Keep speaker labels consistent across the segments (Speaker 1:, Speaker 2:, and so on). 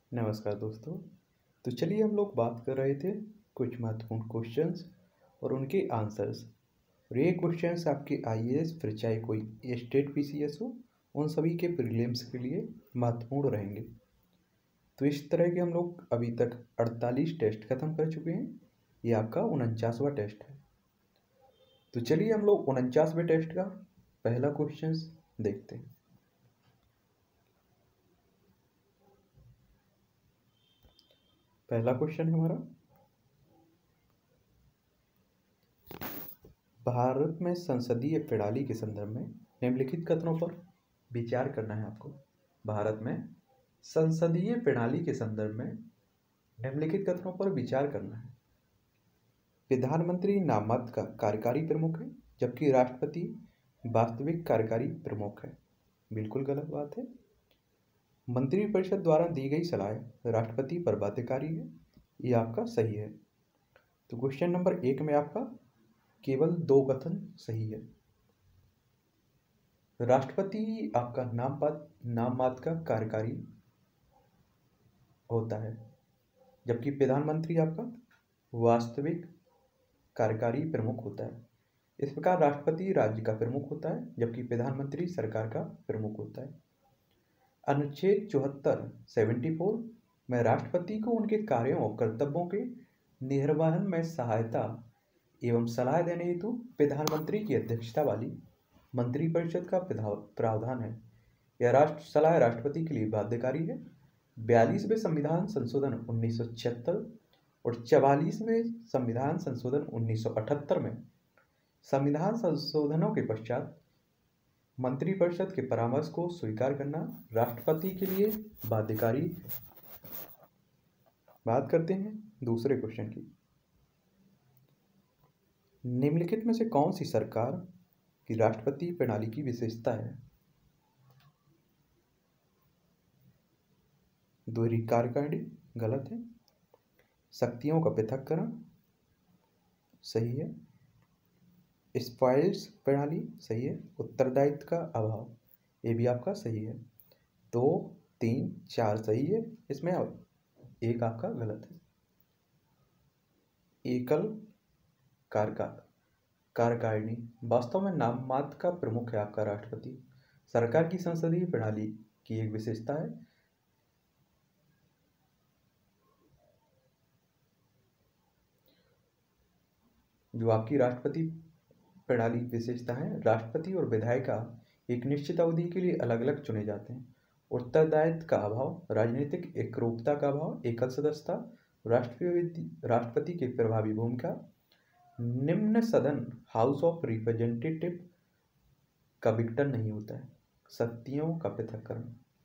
Speaker 1: नमस्कार दोस्तों। तो चलिए हम लोग बात कर रहे थे कुछ महत्वपूर्ण क्वेश्चंस और उनके आंसर्स। और ये क्वेश्चंस आपके आईएएस फिर चाहे कोई स्टेट पीसीएस हो, उन सभी के प्रीलिम्स के लिए महत्वपूर्ण रहेंगे। तो इस तरह के हम लोग अभी तक 48 टेस्ट खत्म कर चुके हैं। ये आपका 49वां टेस्ट है। तो चलिए हम लोग 49वें टेस्ट का पहला क्वेश्चन देखते हैं। पहला क्वेश्चन है हमारा, भारत में संसदीय प्रणाली के संदर्भ में निम्नलिखित कथनों पर विचार करना है आपको। भारत में संसदीय प्रणाली के संदर्भ में निम्नलिखित कथनों पर विचार करना है। प्रधानमंत्री नाममात्र का कार्यकारी प्रमुख है, जबकि राष्ट्रपति वास्तविक कार्यकारी प्रमुख है। बिल्कुल गलत बात है। मंत्रिपरिषद द्वारा दी गई सलाह राष्ट्रपति पर बाध्यकारी है। ये आपका सही है। तो क्वेश्चन नंबर 1 में आपका केवल 2 कथन सही है। राष्ट्रपति आपका नाममात्र का कार्यकारी होता है, जबकि प्रधानमंत्री आपका वास्तविक कार्यकारी प्रमुख होता है। इस प्रकार राष्ट्रपति राज्य का प्रमुख होता है, जबकि प्रधानमंत्री सरकार का प्रमुख होता है। अनुच्छेद 74 में राष्ट्रपति को उनके कार्यों और कर्तव्यों के निर्वहन में सहायता एवं सलाह देने हेतु प्रधानमंत्री की अध्यक्षता वाली मंत्रिपरिषद का प्रावधान है। यह सलाह राष्ट्रपति के लिए बाध्यकारी है। 42वें संविधान संशोधन 1976 और 44वें संविधान संशोधन 1978 में संविधान संशोधनों के पश्चात मंत्रिपरिषद के परामर्श को स्वीकार करना राष्ट्रपति के लिए बाध्यकारी। बात करते हैं दूसरे क्वेश्चन की। निम्नलिखित में से कौन सी सरकार की राष्ट्रपति प्रणाली की विशेषता है? दोहरी कार्यकारिणी गलत है। शक्तियों का पृथक्करण सही है। स्पाइल्स प्रणाली सही है। उत्तरदायित्व का अभाव ये भी आपका सही है। 2, 3, 4 सही है। इसमें एक आपका गलत है। एकल कार्यकारिणी वास्तव में नाममात्र का प्रमुख है आपका राष्ट्रपति। सरकार की संसदीय प्रणाली की एक विशेषता है। जो आपकी राष्ट्रपति प्रणाली विशेषता है, राष्ट्रपति और विधायिका एक निश्चित अवधि के लिए अलग अलग चुने जाते हैं। उत्तरदायित्व का अभाव, राजनीतिक एकरूपता का अभाव, एकल सदस्यता, राष्ट्रपति की प्रभावी भूमिका, निम्न सदन हाउस ऑफ रिप्रेजेंटेटिव का विघटन नहीं होता है, शक्तियों का पृथक्करण।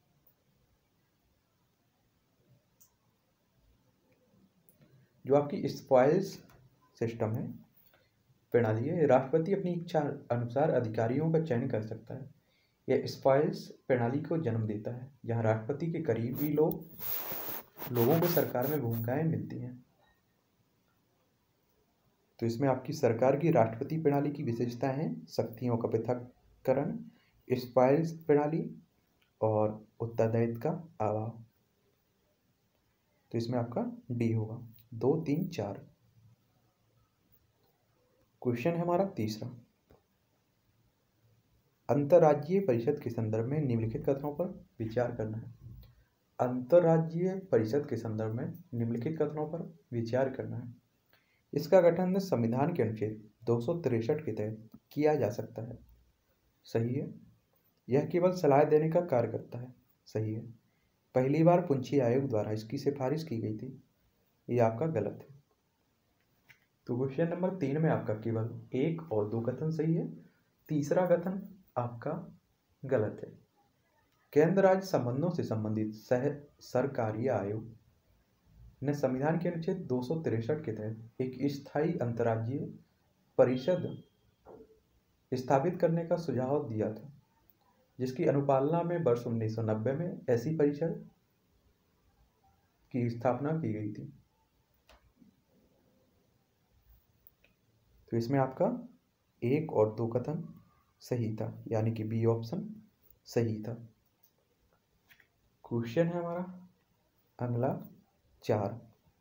Speaker 1: जो आपकी स्पाइल्स सिस्टम है, प्रणाली है, राष्ट्रपति अपनी इच्छा अनुसार अधिकारियों का चयन कर सकता है। यह स्पाइल्स प्रणाली को जन्म देता है, जहां राष्ट्रपति के करीबी लोगों को सरकार में भूमिकाएं मिलती हैं। तो इसमें आपकी सरकार की राष्ट्रपति प्रणाली की विशेषताएं हैं: शक्तियों का पृथक्करण, स्पाइल्स प्रणाली और उत्तरदायित्व का अभाव। तो इसमें आपका डी होगा। 2, 3, 4। क्वेश्चन है हमारा तीसरा। अंतर्राज्यीय परिषद के संदर्भ में निम्नलिखित कथनों पर विचार करना है। अंतर्राज्यीय परिषद के संदर्भ में निम्नलिखित कथनों पर विचार करना है। इसका गठन संविधान के अनुच्छेद 263 के तहत किया जा सकता है। सही है। यह केवल सलाह देने का कार्य करता है। सही है। पहली बार पुंछी आयोग द्वारा इसकी सिफारिश की गई थी। ये आपका गलत है। तो क्वेश्चन नंबर 3 में आपका केवल 1 और 2 कथन सही है। तीसरा कथन आपका गलत है। केंद्र राज्य संबंधों से संबंधित सरकारीय आयोग ने संविधान के अनुच्छेद 263 के तहत एक स्थायी अंतर्राज्यीय परिषद स्थापित करने का सुझाव दिया था, जिसकी अनुपालना में वर्ष 1990 में ऐसी परिषद की स्थापना की गई थी। तो इसमें आपका 1 और 2 कथन सही था, यानी कि बी ऑप्शन सही था। क्वेश्चन है हमारा अगला 4,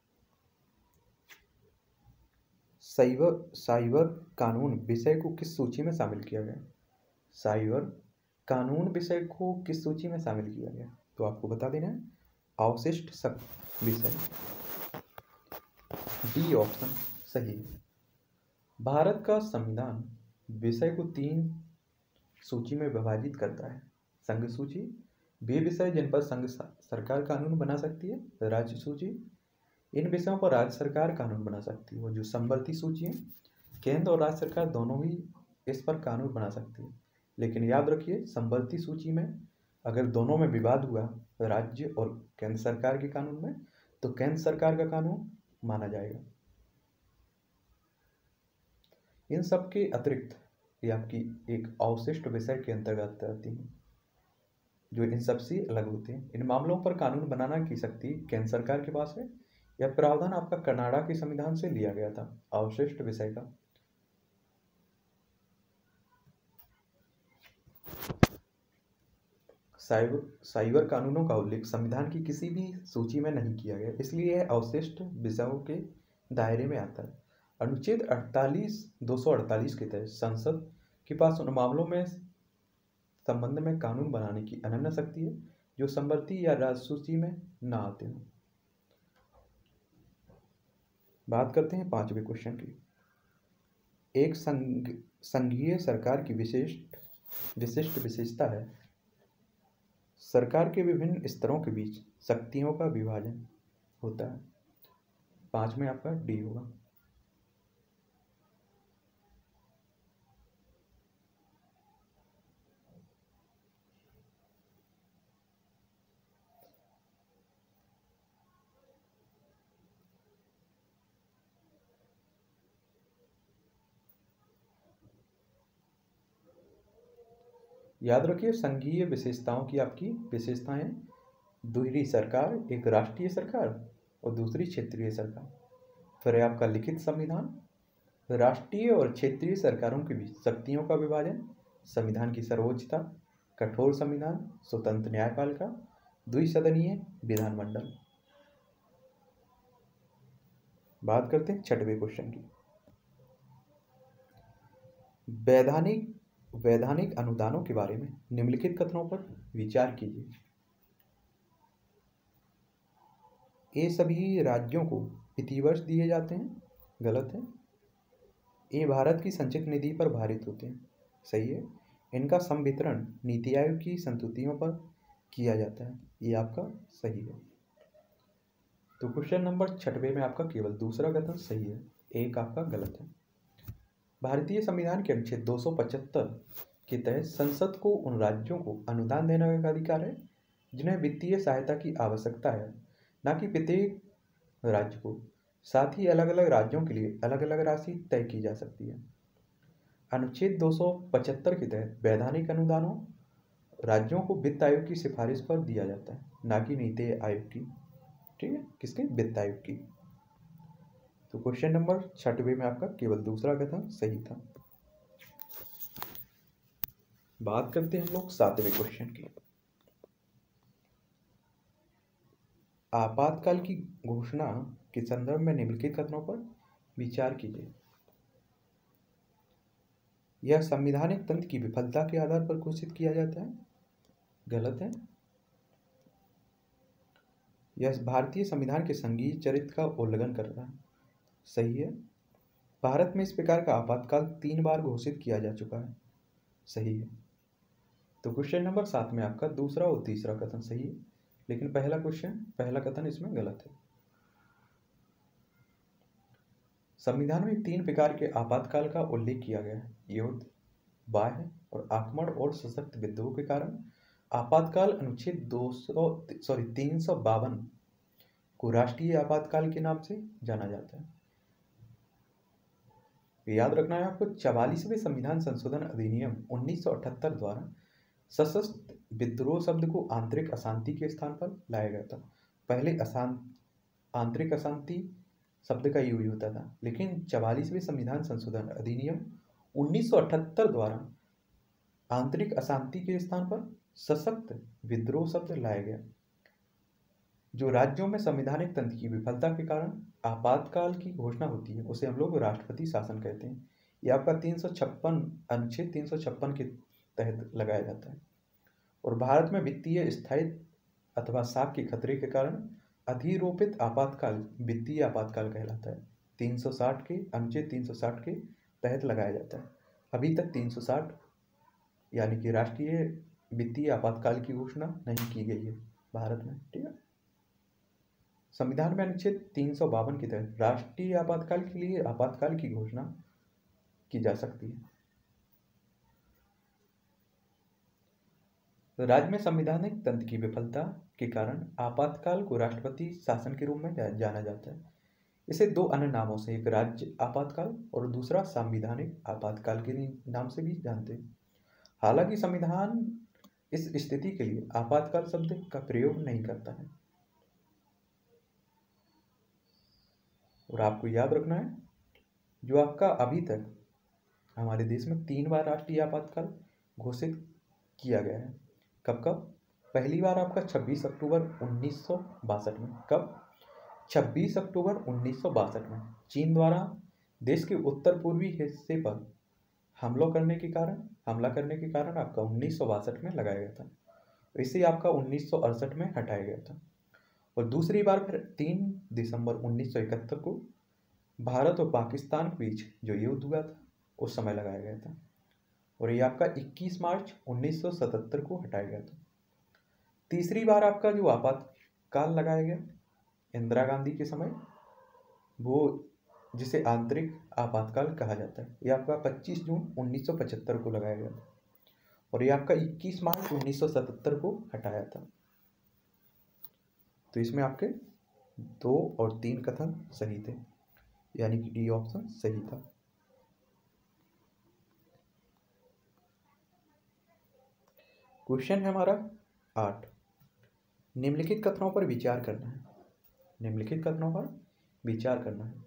Speaker 1: साइबर कानून विषय को किस सूची में शामिल किया गया? साइबर कानून विषय को किस सूची में शामिल किया गया? तो आपको बता देना है अवशिष्ट विषय। डी ऑप्शन सही है। भारत का संविधान विषय को 3 सूची में विभाजित करता है। संघ सूची, वे विषय जिन पर संघ सरकार कानून बना सकती है। राज्य सूची, इन विषयों पर राज्य सरकार कानून बना सकती है। और जो समवर्ती सूची है, केंद्र और राज्य सरकार दोनों ही इस पर कानून बना सकती है। लेकिन याद रखिए, समवर्ती सूची में अगर दोनों में विवाद हुआ, राज्य और केंद्र सरकार के कानून में, तो केंद्र सरकार का कानून माना जाएगा। इन सब के अतिरिक्त ये आपकी एक अवशिष्ट विषय के अंतर्गत आती है, जो इन सबसे अलग होते हैं। इन मामलों पर कानून बनाना की शक्ति केंद्र सरकार के पास है। यह प्रावधान आपका कनाडा के संविधान से लिया गया था, अवशिष्ट विषय का। साइबर कानूनों का उल्लेख संविधान की किसी भी सूची में नहीं किया गया, इसलिए यह अवशिष्ट विषयों के दायरे में आता है। अनुच्छेद 248 के तहत संसद के पास उन मामलों में संबंध में कानून बनाने की अनन्य शक्ति है जो समवर्ती या राज्य सूची में न आते हों। बात करते हैं 5वें क्वेश्चन की। एक संघीय सरकार की विशिष्ट विशेषता है सरकार के विभिन्न स्तरों के बीच शक्तियों का विभाजन होता है। 5 में आपका डी होगा। याद रखिए, संघीय विशेषताओं की आपकी विशेषताएं दोहरी सरकार, एक राष्ट्रीय सरकार और दूसरी क्षेत्रीय सरकार। फिर है आपका लिखित संविधान, राष्ट्रीय और क्षेत्रीय सरकारों के बीच शक्तियों का विभाजन, संविधान की सर्वोच्चता, कठोर संविधान, स्वतंत्र न्यायपालिका, द्विसदनीय विधानमंडल। बात करते हैं 6वें क्वेश्चन की। वैधानिक अनुदानों के बारे में निम्नलिखित कथनों पर विचार कीजिए। ये सभी राज्यों को वित्तीय दिए जाते हैं, गलत है। ये भारत की संचित निधि पर भारित होते हैं, सही है। इनका संवितरण नीति आयोग की संस्तुतियों पर किया जाता है, ये आपका सही है। तो क्वेश्चन नंबर 6वें में आपका केवल दूसरा कथन सही है, एक आपका गलत है। भारतीय संविधान के अनुच्छेद 275 के तहत संसद को उन राज्यों को अनुदान देने का अधिकार है जिन्हें वित्तीय सहायता की आवश्यकता है, न कि प्रत्येक राज्य को। साथ ही अलग अलग राज्यों के लिए अलग अलग राशि तय की जा सकती है। अनुच्छेद 275 के तहत वैधानिक अनुदानों राज्यों को वित्त आयोग की सिफारिश पर दिया जाता है, न कि नीति आयोग की। ठीक है, किसके? वित्त आयोग की। तो क्वेश्चन नंबर 6वें में आपका केवल दूसरा कथन सही था। बात करते हैं हम लोग 7वें क्वेश्चन की। आपातकाल की घोषणा के संदर्भ में निम्नलिखित कथनों पर विचार कीजिए। यह संवैधानिक तंत्र की विफलता के आधार पर घोषित किया जाता है, गलत है। यह भारतीय संविधान के संघीय चरित्र का उल्लंघन कर रहा है, सही है। भारत में इस प्रकार का आपातकाल 3 बार घोषित किया जा चुका है, सही है। तो क्वेश्चन नंबर 7 में आपका दूसरा और तीसरा कथन सही है, लेकिन पहला कथन इसमें गलत है। संविधान में 3 प्रकार के आपातकाल का उल्लेख किया गया है, युद्ध, बाह्य और आक्रमण और सशक्त विद्रोह के कारण आपातकाल अनुच्छेद 352 को राष्ट्रीय आपातकाल के नाम से जाना जाता है। याद रखना है आपको, 44वें संविधान संशोधन अधिनियम 1978 द्वारा सशस्त्र विद्रोह शब्द को आंतरिक अशांति के स्थान पर लाया गया था। पहले आंतरिक अशांति शब्द का यूज होता था, लेकिन 44वें संविधान संशोधन अधिनियम 1978 द्वारा आंतरिक अशांति के स्थान पर सशक्त विद्रोह शब्द लाया गया। जो राज्यों में संवैधानिक तंत्र की विफलता के कारण आपातकाल की घोषणा होती है उसे हम लोग राष्ट्रपति शासन कहते हैं। ये आपका 356 अनुच्छेद 356 के तहत लगाया जाता है। और भारत में वित्तीय स्थायित्व अथवा साख के खतरे के कारण अधिरोपित आपातकाल वित्तीय आपातकाल कहलाता है। 360 के अनुच्छेद 360 के तहत लगाया जाता है। अभी तक 360 यानी कि राष्ट्रीय वित्तीय आपातकाल की घोषणा नहीं की गई है भारत में। ठीक है। संविधान में अनुच्छेद 352 के तहत राष्ट्रीय आपातकाल के लिए आपातकाल की घोषणा की जा सकती है। राज्य में संवैधानिक तंत्र की विफलता के कारण आपातकाल को राष्ट्रपति शासन के रूप में जाना जाता है। इसे दो अन्य नामों से, एक राज्य आपातकाल और दूसरा संवैधानिक आपातकाल के नाम से भी जानते हैं। हालांकि संविधान इस स्थिति के लिए आपातकाल शब्द का प्रयोग नहीं करता है। और आपको याद रखना है जो आपका अभी तक हमारे देश में 3 बार राष्ट्रीय आपातकाल घोषित किया गया है। कब कब? पहली बार आपका 26 अक्टूबर 1962 में। कब? 26 अक्टूबर 1962 में चीन द्वारा देश के उत्तर पूर्वी हिस्से पर हमला करने के कारण आपका 1962 में लगाया गया था। इसे आपका 1968 में हटाया गया था। और दूसरी बार फिर 3 दिसंबर 1971 को भारत और पाकिस्तान के बीच जो युद्ध हुआ था उस समय लगाया गया था। और ये आपका 21 मार्च 1977 को हटाया गया था। तीसरी बार आपका जो आपातकाल लगाया गया इंदिरा गांधी के समय, वो जिसे आंतरिक आपातकाल कहा जाता है, ये आपका 25 जून 1975 को लगाया गया था। और ये आपका 21 मार्च 1977 को हटाया था। तो इसमें आपके 2 और 3 कथन सही थे, यानी कि डी ऑप्शन सही था। क्वेश्चन है हमारा 8। निम्नलिखित कथनों पर विचार करना है। निम्नलिखित कथनों पर विचार करना है।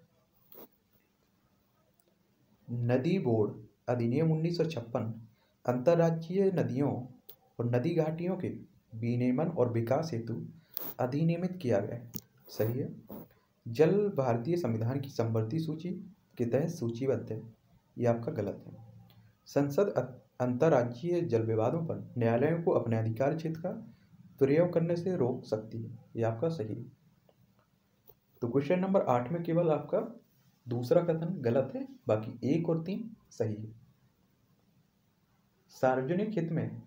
Speaker 1: नदी बोर्ड अधिनियम 1956 अंतर्राज्यीय नदियों और नदी घाटियों के विनियमन और विकास हेतु अधिनियमित किया गया है। सही है। जल भारतीय संविधान की समवर्ती सूची के तहत सूचीबद्ध है। ये आपका गलत है। संसद अंतर्राज्यीय जल विवादों पर न्यायालयों को अपने अधिकार क्षेत्र का प्रयोग करने से रोक सकती है। ये आपका सही है। तो क्वेश्चन नंबर 8 में केवल आपका दूसरा कथन गलत है, बाकी 1 और 3 सही है। सार्वजनिक हित में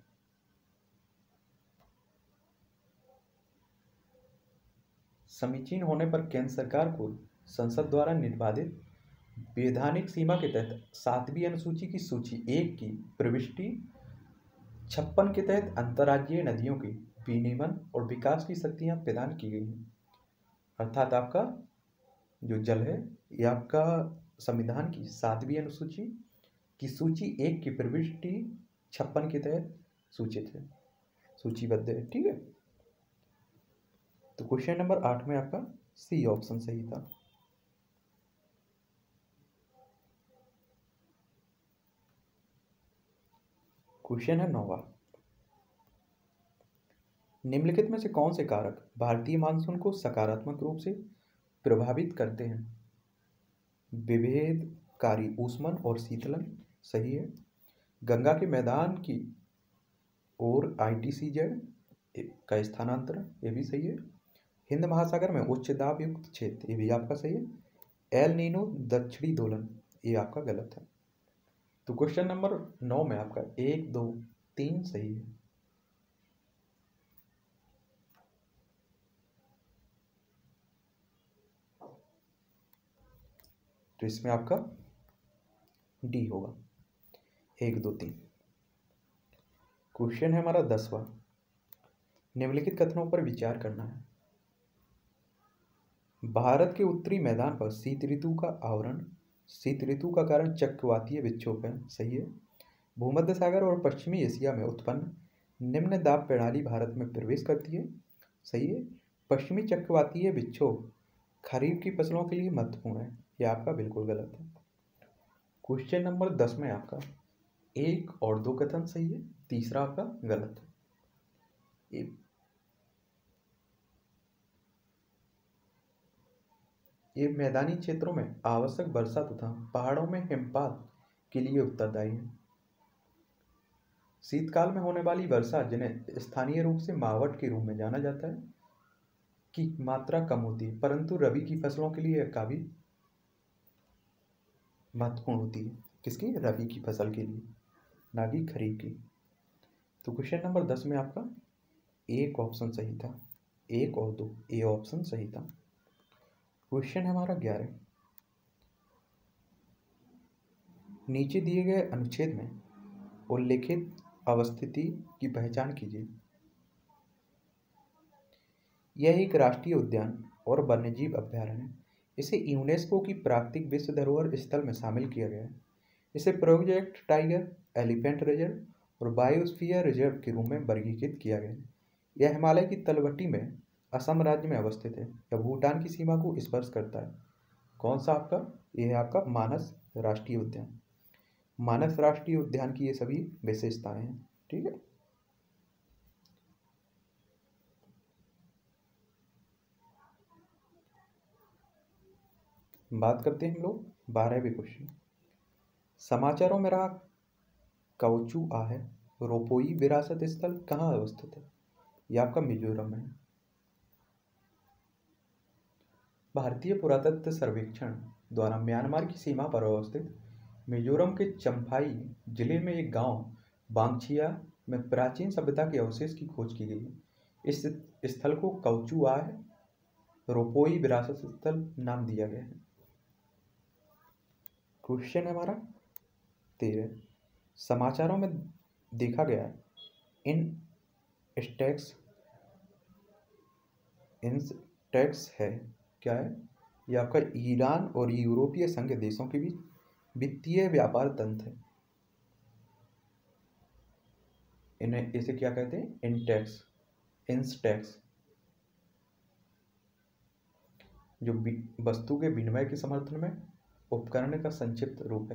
Speaker 1: समीचीन होने पर केंद्र सरकार को संसद द्वारा निर्धारित वैधानिक सीमा के तहत 7वीं अनुसूची की सूची 1 की प्रविष्टि 56 के तहत अंतर्राज्यीय नदियों के विनियमन और विकास की शक्तियां प्रदान की गई हैं। अर्थात आपका जो जल है ये आपका संविधान की 7वीं अनुसूची की सूची 1 की प्रविष्टि 56 के तहत सूचित है, सूचीबद्ध है। ठीक है। तो क्वेश्चन नंबर 8 में आपका सी ऑप्शन सही था। क्वेश्चन है 9वां। निम्नलिखित में से कौन से कारक भारतीय मानसून को सकारात्मक रूप से प्रभावित करते हैं? विभेदकारी ऊष्मन और शीतलन सही है। गंगा के मैदान की ओर ITCZ का स्थानांतरण ये भी सही है। हिंद महासागर में उच्च दाब युक्त क्षेत्र ये भी आपका सही है। एल नीनो दक्षिणी दोलन ये आपका गलत है। तो क्वेश्चन नंबर 9 में आपका 1, 2, 3 सही है। तो इसमें आपका डी होगा, 1, 2, 3। क्वेश्चन है हमारा 10वां। निम्नलिखित कथनों पर विचार करना है। भारत के उत्तरी मैदान पर शीत ऋतु का आवरण, शीत ऋतु का कारण चक्रवातीय विक्षोभ है। सही है। भूमध्य सागर और पश्चिमी एशिया में उत्पन्न निम्न दाब प्रणाली भारत में प्रवेश करती है। सही है। पश्चिमी चक्रवातीय विक्षोभ खरीफ की फसलों के लिए महत्वपूर्ण है। यह आपका बिल्कुल गलत है। क्वेश्चन नंबर 10 में आपका 1 और 2 कथन सही है, तीसरा आपका गलत है। ये मैदानी क्षेत्रों में आवश्यक वर्षा तथा पहाड़ों में हिमपात के लिए उत्तरदायी है। शीतकाल में होने वाली वर्षा, जिन्हें स्थानीय रूप से मावट के रूप में जाना जाता है, की मात्रा कम होती है, परंतु रबी की फसलों के लिए यह काफी महत्वपूर्ण होती है। किसकी? रबी की फसल के लिए, ना कि खरीफ की। तो क्वेश्चन नंबर 10 में आपका एक ऑप्शन सही था, 1 और 2, ए ऑप्शन सही था। क्वेश्चन है हमारा 11, नीचे दिए गए अनुच्छेद में उल्लेखित अवस्थिति की पहचान कीजिए। यह एक राष्ट्रीय उद्यान और वन्यजीव अभयारण्य है। इसे यूनेस्को की प्राकृतिक विश्व धरोहर स्थल में शामिल किया गया है। इसे प्रोजेक्ट टाइगर, एलिफेंट रिजर्व और बायोस्फीयर रिजर्व के रूप में वर्गीकृत किया गया है। यह हिमालय की तलवटी में असम राज्य में अवस्थित है। यह भूटान की सीमा को स्पर्श करता है। कौन सा आपका? यह है आपका मानस राष्ट्रीय उद्यान। मानस राष्ट्रीय उद्यान की ये सभी विशेषताएं हैं। ठीक है। बात करते हैं हम लोग 12वें क्वेश्चन। समाचारों में रहा काउचू आहे रोपोई विरासत स्थल कहाँ अवस्थित है? यह आपका मिजोरम में है। भारतीय पुरातत्व सर्वेक्षण द्वारा म्यांमार की सीमा पर अवस्थित मिजोरम के चम्फाई जिले में एक गांव बांगछिया में प्राचीन सभ्यता के अवशेष की खोज की गई है। इस स्थल को काउचू आहे रोपोई विरासत स्थल नाम दिया गया है। क्वेश्चन है हमारा 13, समाचारों में देखा गया इन टैक्स है क्या है? ये आपका ईरान और यूरोपीय संघ देशों के बीच वित्तीय व्यापार तंत्र है। इन्हें इसे क्या कहते हैं? इंस्टैक्स, जो वस्तु के विनिमय के समर्थन में उपकरण का संक्षिप्त रूप है।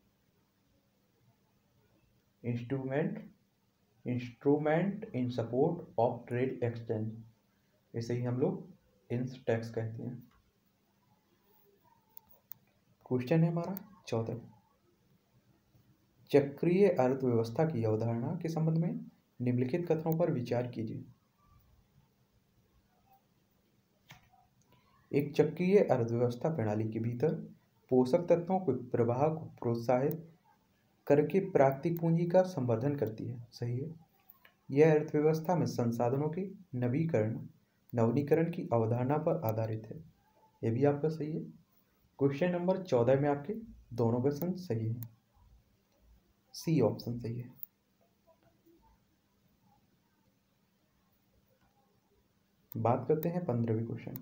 Speaker 1: Instrument in support of trade exchange, इसे ही हम लोग इंस्टैक्स कहते हैं। क्वेश्चन है हमारा 14, चक्रीय अर्थव्यवस्था की अवधारणा के संबंध में निम्नलिखित कथनों पर विचार कीजिए। एक चक्रीय अर्थव्यवस्था प्रणाली के भीतर पोषक तत्वों के प्रवाह को प्रोत्साहित करके प्राकृतिक पूंजी का संवर्धन करती है। सही है। यह अर्थव्यवस्था में संसाधनों के नवीनीकरण की अवधारणा पर आधारित है। यह भी आपका सही है। क्वेश्चन नंबर 14 में आपके दोनों क्वेश्चन सही है, सी ऑप्शन सही है। बात करते हैं 15वें क्वेश्चन।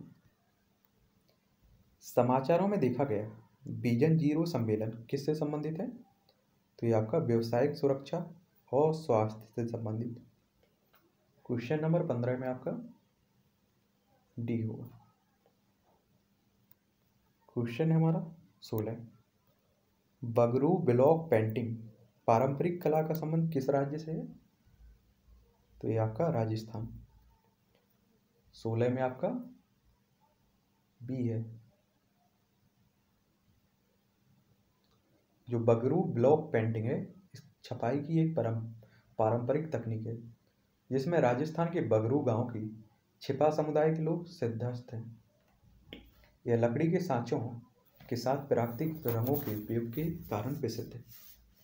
Speaker 1: समाचारों में देखा गया विजन जीरो सम्मेलन किससे संबंधित है? तो ये आपका व्यावसायिक सुरक्षा और स्वास्थ्य से संबंधित। क्वेश्चन नंबर 15 में आपका डी होगा। क्वेश्चन है हमारा 16, बगरू ब्लॉक पेंटिंग पारंपरिक कला का संबंध किस राज्य से है? तो ये आपका राजस्थान। 16 में आपका बी है। जो बगरू ब्लॉक पेंटिंग है, इस छपाई की एक पारंपरिक तकनीक है जिसमें राजस्थान के बगरू गांव की छिपा समुदाय के लोग सिद्धहस्त हैं। यह लकड़ी के सांचों के साथ प्राकृतिक रंगों के उपयोग के कारण प्रसिद्ध है।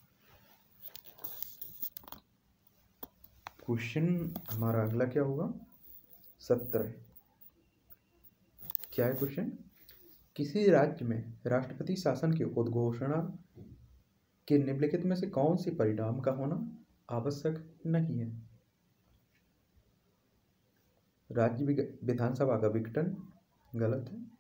Speaker 1: क्वेश्चन हमारा अगला क्या होगा? 17, क्या है क्वेश्चन? किसी राज्य में राष्ट्रपति शासन की उद्घोषणा के निम्नलिखित में से कौन सी परिणाम का होना आवश्यक नहीं है? राज्य विधानसभा का विघटन गलत है।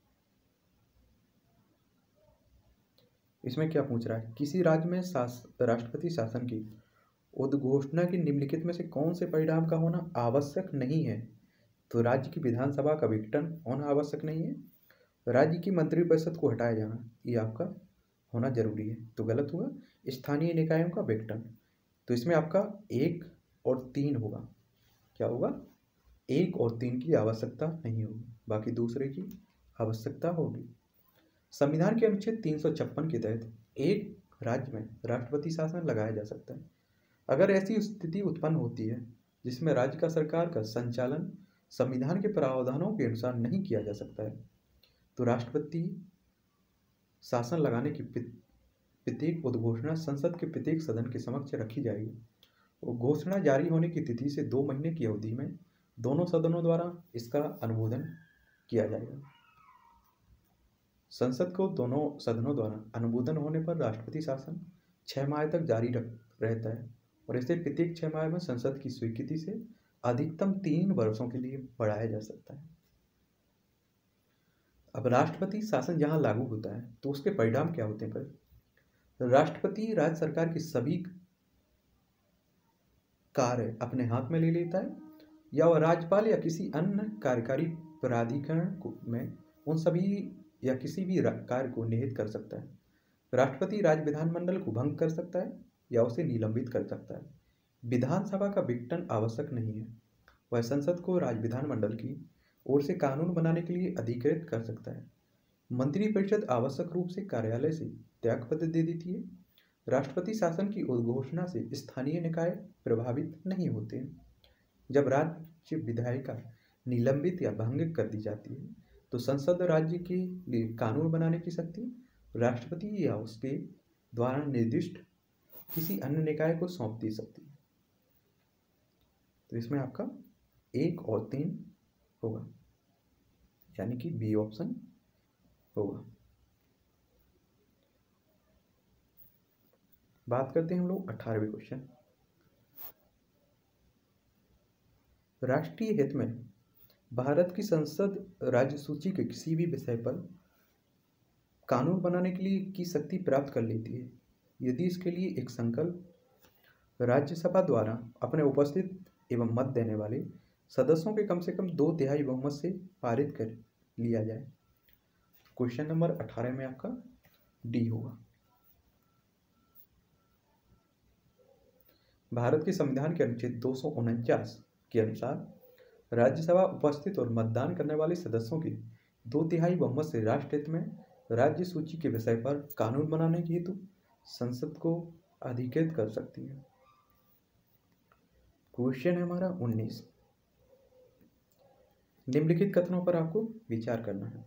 Speaker 1: इसमें क्या पूछ रहा है? किसी राज्य में राष्ट्रपति शासन की उद्घोषणा की निम्नलिखित में से कौन से परिणाम का होना आवश्यक नहीं है? तो राज्य की विधानसभा का विघटन होना आवश्यक नहीं है। राज्य की मंत्रिपरिषद को हटाया जाना ये आपका होना जरूरी है, तो गलत हुआ। स्थानीय निकायों का विघटन, तो इसमें आपका 1 और 3 होगा। क्या होगा? 1 और 3 की आवश्यकता नहीं होगी, बाकी दूसरे की आवश्यकता होगी। संविधान के अनुच्छेद 356 के तहत एक राज्य में राष्ट्रपति शासन लगाया जा सकता है। अगर ऐसी स्थिति उत्पन्न होती है जिसमें राज्य का सरकार का संचालन संविधान के प्रावधानों के अनुसार नहीं किया जा सकता है, तो राष्ट्रपति शासन लगाने की प्रत्येक उद्घोषणा संसद के प्रत्येक सदन के समक्ष रखी जाएगी और घोषणा जारी होने की तिथि से 2 महीने की अवधि में दोनों सदनों द्वारा इसका अनुमोदन किया जाएगा। संसद को दोनों सदनों द्वारा अनुमोदन होने पर राष्ट्रपति शासन 6 माह तक जारी रहता है और इसे प्रत्येक 6 माह में संसद की स्वीकृति से अधिकतम 3 वर्षों के लिए बढ़ाया जा सकता है। अब राष्ट्रपति शासन जहां लागू होता है तो उसके परिणाम क्या होते हैं? पर राष्ट्रपति राज्य सरकार की सभी कार्य अपने हाथ में ले लेता है या वह राज्यपाल या किसी अन्य कार्यकारी प्राधिकरण में उन सभी या किसी भी कार्य को निहित कर सकता है। राष्ट्रपति राज्य विधानमंडल को भंग कर सकता है या उसे निलंबित कर सकता है। विधानसभा का विघटन आवश्यक नहीं है। वह संसद को राज्य विधानमंडल की ओर से कानून बनाने के लिए अधिकृत कर सकता है। मंत्रिपरिषद आवश्यक रूप से कार्यालय से त्यागपत्र दे देती है। राष्ट्रपति शासन की उद्घोषणा से स्थानीय निकाय प्रभावित नहीं होते हैं। जब राज्य विधायिका निलंबित या भंग कर दी जाती है तो संसद राज्य के लिए कानून बनाने की शक्ति राष्ट्रपति या उसके द्वारा निर्दिष्ट किसी अन्य निकाय को सौंप दी सकती है। तो इसमें आपका 1 और 3 होगा, यानी कि बी ऑप्शन होगा। बात करते हैं हम लोग 18वें क्वेश्चन। राष्ट्रीय हित में भारत की संसद राज्य सूची के किसी भी विषय पर कानून बनाने के लिए की शक्ति प्राप्त कर लेती है यदि इसके लिए एक संकल्प राज्यसभा द्वारा अपने उपस्थित एवं मत देने वाले सदस्यों के कम से कम 2/3 बहुमत से पारित कर लिया जाए। क्वेश्चन नंबर 18 में आपका डी होगा। भारत के संविधान के अनुच्छेद 249 के अनुसार राज्यसभा उपस्थित और मतदान करने वाले सदस्यों के 2/3 बहुमत से राष्ट्र हित में राज्य सूची के विषय पर कानून बनाने के हेतु संसद को अधिकृत कर सकती है। क्वेश्चन है हमारा 19। निम्नलिखित कथनों पर आपको विचार करना है।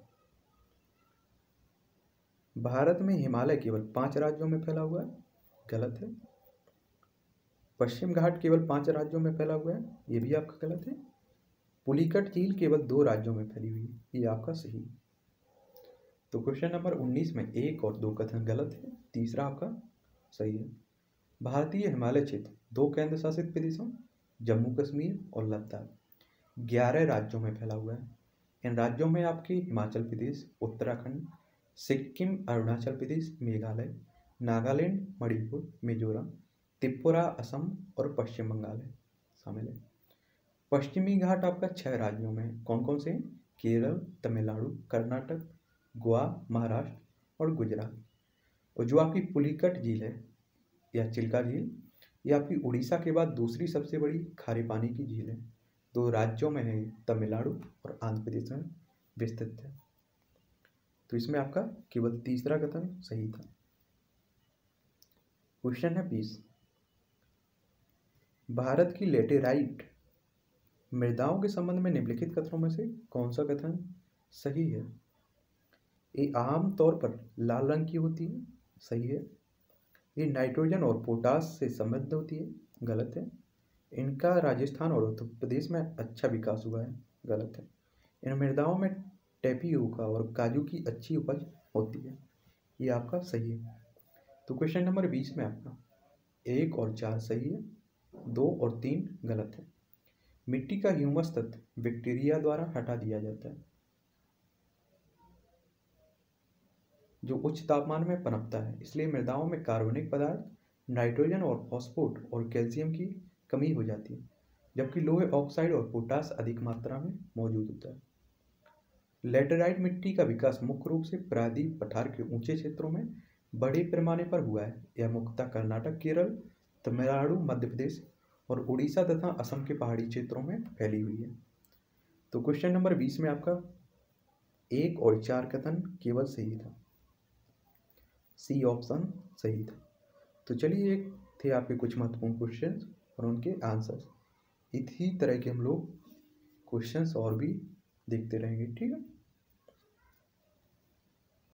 Speaker 1: भारत में हिमालय केवल 5 राज्यों में फैला हुआ है, गलत है। पश्चिम घाट केवल 5 राज्यों में फैला हुआ है, ये भी आपका गलत है। पुलिकट झील केवल 2 राज्यों में फैली हुई है, ये आपका सही है। तो क्वेश्चन नंबर 19 में 1 और 2 कथन गलत है, तीसरा आपका सही है। भारतीय हिमालय क्षेत्र 2 केंद्र शासित प्रदेशों जम्मू कश्मीर और लद्दाख 11 राज्यों में फैला हुआ है। इन राज्यों में आपके हिमाचल प्रदेश, उत्तराखंड, सिक्किम, अरुणाचल प्रदेश, मेघालय, नागालैंड, मणिपुर, मिजोरम, त्रिपुरा, असम और पश्चिम बंगाल शामिल है। पश्चिमी घाट आपका 6 राज्यों में कौन कौन से? केरल, तमिलनाडु, कर्नाटक, गोवा, महाराष्ट्र और गुजरात। और जो आपकी पुलिकट झील है या चिल्का झील, ये आपकी उड़ीसा के बाद दूसरी सबसे बड़ी खारे पानी की झील है। 2 राज्यों में है, तमिलनाडु और आंध्र प्रदेश में विस्तृत है। तो इसमें आपका केवल तीसरा कथन सही था। क्वेश्चन है 20। भारत की लेटेराइट मृदाओं के संबंध में निम्नलिखित कथनों में से कौन सा कथन सही है? ये आम तौर पर लाल रंग की होती है, सही है। ये नाइट्रोजन और पोटास से समृद्ध होती है, गलत है। इनका राजस्थान और उत्तर प्रदेश में अच्छा विकास हुआ है, गलत है। इन मृदाओं में टेपियोका और काजू की अच्छी उपज होती है, ये आपका सही है। तो क्वेश्चन नंबर 20 में आपका 1 और 4 सही है, 2 और 3 गलत है। मिट्टी का ह्यूमस तत्व बैक्टीरिया द्वारा हटा दिया जाता है जो उच्च तापमान में पनपता है, इसलिए मृदाओं में कार्बनिक पदार्थ, नाइट्रोजन और फॉस्फोर और कैल्शियम की कमी हो जाती है, जबकि लोहे ऑक्साइड और पोटास अधिक मात्रा में मौजूद होता है। लेटेराइट मिट्टी का विकास मुख्य रूप से प्रायद्वीप पठार के ऊंचे क्षेत्रों में बड़े पैमाने पर हुआ है। यह मुख्यतः कर्नाटक, केरल, तमिलनाडु, मध्य प्रदेश और उड़ीसा तथा असम के पहाड़ी क्षेत्रों में फैली हुई है। तो क्वेश्चन नंबर 20 में आपका 1 और 4 कथन केवल सही था। सी ऑप्शन सही था। तो चलिए, एक थे आपके कुछ महत्वपूर्ण क्वेश्चंस और उनके आंसर्स। इसी तरह के हम लोग क्वेश्चंस और भी देखते रहेंगे, ठीक है।